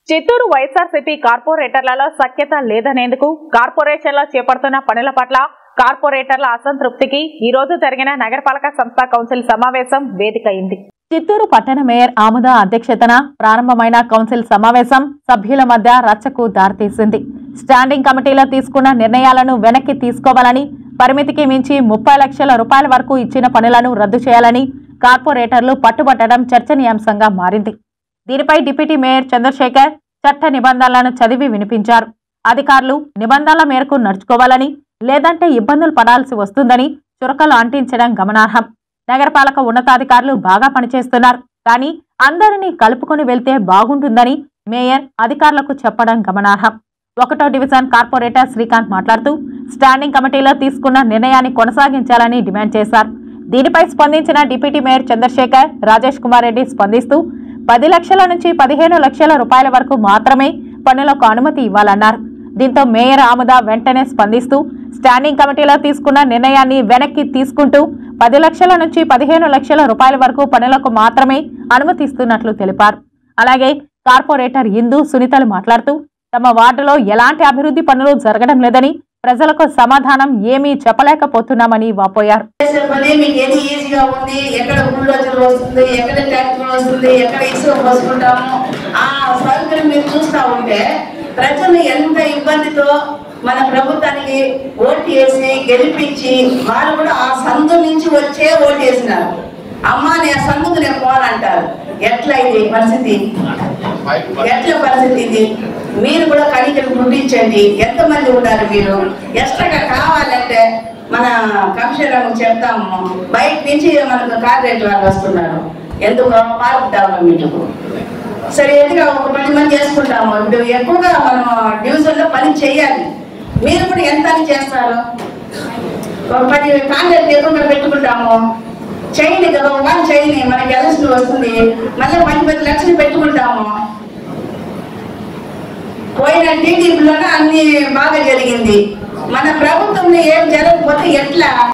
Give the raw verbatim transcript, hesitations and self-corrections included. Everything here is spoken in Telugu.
చిత్తూరు వైఎస్ఆర్సీపీ కార్పొరేటర్లలో సఖ్యత లేదనేందుకు కార్పొరేషన్లో చేపడుతున్న పనుల పట్ల కార్పొరేటర్ల అసంతృప్తికి ఈ రోజు జరిగిన నగరపాలక సంస్థ కౌన్సిల్ సమావేశం వేదిక అయింది. చిత్తూరు పట్టణ మేయర్ ఆముద అధ్యక్షతన ప్రారంభమైన కౌన్సిల్ సమావేశం సభ్యుల మధ్య రచ్చకు దారితీసింది. స్టాండింగ్ కమిటీలో తీసుకున్న నిర్ణయాలను వెనక్కి తీసుకోవాలని, పరిమితికి మించి ముప్పై లక్షల రూపాయల వరకు ఇచ్చిన పనులను రద్దు చేయాలని కార్పొరేటర్లు పట్టుబట్టడం చర్చనీయాంశంగా మారింది. దీనిపై డిప్యూటీ మేయర్ చంద్రశేఖర్ చట్ట నిబంధనలను చదివి వినిపించారు. అధికారులు నిబంధనల మేరకు నడుచుకోవాలని, లేదంటే ఇబ్బందులు పడాల్సి వస్తుందని చురకలు అంటించడం గమనార్హం. నగరపాలక ఉన్నతాధికారులు బాగా పనిచేస్తున్నారు, కానీ అందరినీ కలుపుకొని వెళ్తే బాగుంటుందని మేయర్ అధికారులకు చెప్పడం గమనార్హం. ఒకటో డివిజన్ కార్పొరేటర్ శ్రీకాంత్ మాట్లాడుతూ స్టాండింగ్ కమిటీలో తీసుకున్న నిర్ణయాన్ని కొనసాగించాలని డిమాండ్ చేశారు. దీనిపై స్పందించిన డిప్యూటీ మేయర్ చంద్రశేఖర్ రాజేష్ కుమార్ రెడ్డి స్పందిస్తూ పది లక్షల నుంచి పదిహేను లక్షల రూపాయల వరకు మాత్రమే పనులకు అనుమతి ఇవ్వాలన్నారు. దీంతో మేయర్ ఆముద వెంటనే స్పందిస్తూ స్టాండింగ్ కమిటీలో తీసుకున్న నిర్ణయాన్ని వెనక్కి తీసుకుంటూ పది లక్షల నుంచి పదిహేను లక్షల రూపాయల వరకు పనులకు మాత్రమే అనుమతిస్తున్నట్లు తెలిపారు. అలాగే కార్పొరేటర్ ఇందు సునీతలు మాట్లాడుతూ తమ వార్డులో ఎలాంటి అభివృద్ధి పనులు జరగడం లేదని, ప్రజలకు సమాధానం ఏమీ చెప్పలేకపోతున్నామని వాపోయారు. ప్రజలు ఎంత ఇబ్బందితో మన ప్రభుత్వానికి ఓటు వేసి గెలిపించి వాళ్ళు కూడా ఆ సందు నుంచి వచ్చే ఓటు వేసినారు. అమ్మా నేను సందుకు నేను పోనంటారు. ఎట్లా ఇది పరిస్థితి? ఎట్లా పరిస్థితి ఇది? మీరు కూడా కణికలు గుర్తించండి. ఎంతమంది ఉన్నారు మీరు? ఎక్స్ట్రాగా కావాలంటే మన కమిషనర్ చెప్తాము. బయట నుంచి మనకు కార్పొరేటర్ వాళ్ళు వస్తున్నారు. ఎందుకు పార్క్ డెవలప్మెంట్కు సరే ఎందుకు ఒక పది మంది చేసుకుంటాము. ఇప్పుడు ఎక్కువగా మనం డివిజన్లో పని చేయాలి. మీరు కూడా ఎంత అని చేస్తారు? ఒక పది కాంట్రాక్ట్ ఎక్కువగా పెట్టుకుంటాము. చేయండి కదా, వన్ చేయండి, మనకి ఎలక్షన్ వస్తుంది. మళ్ళీ పది పది లక్షలు పెట్టుకుంటాము. పోయిన టీడీపీలోనే అన్ని బాగా జరిగింది. మన ప్రభుత్వంలో ఏం జరగకపోతే ఎట్లా?